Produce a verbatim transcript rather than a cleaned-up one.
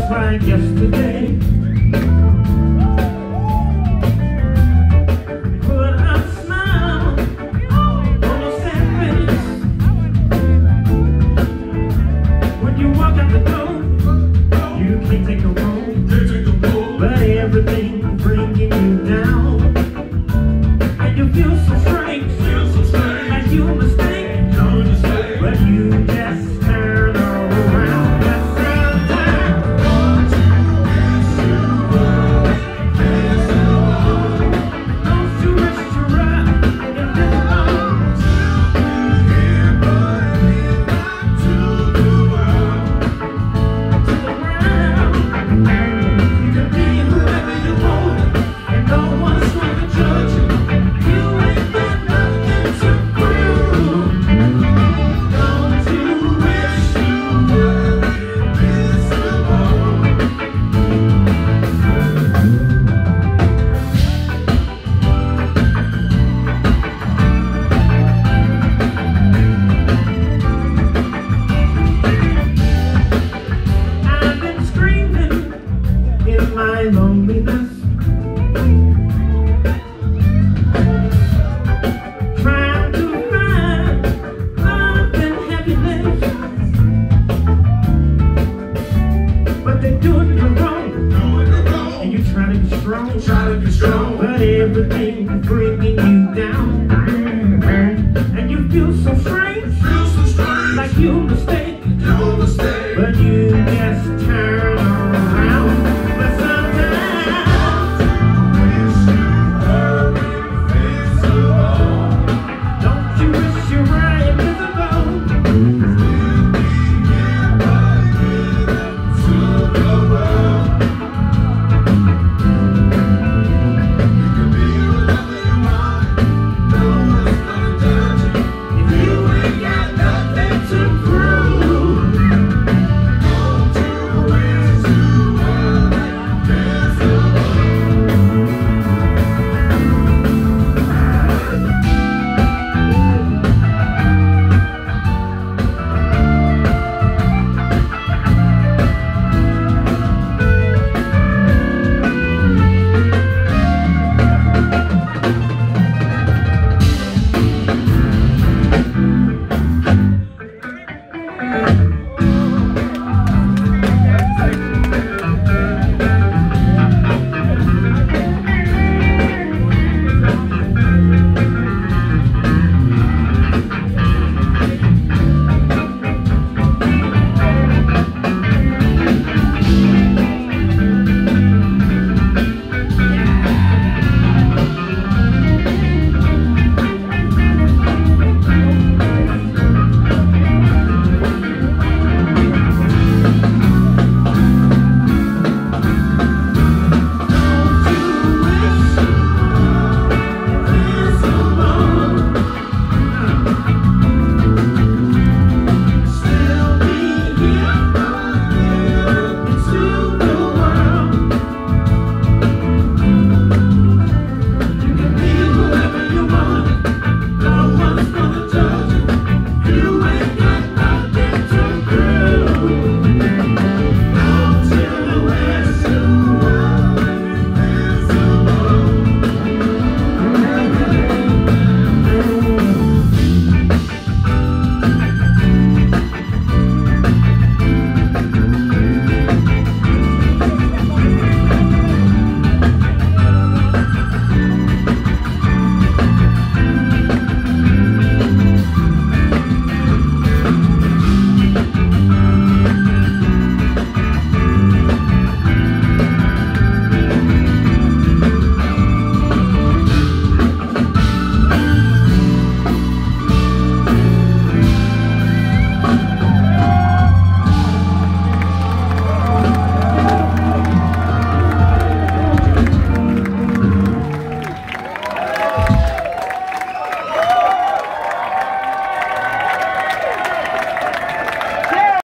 just like yesterday. Put a smile on your sad face when you walk out the door. You can't take a roll, but everything bringing you down, and you feel so strange, like you mistake, but you just turn around. My loneliness, trying to find love and happiness, but they're doing you wrong, and you try to be strong, try to be strong, but everything bringing you down, and you feel so strange, feel so strange, like you mistake.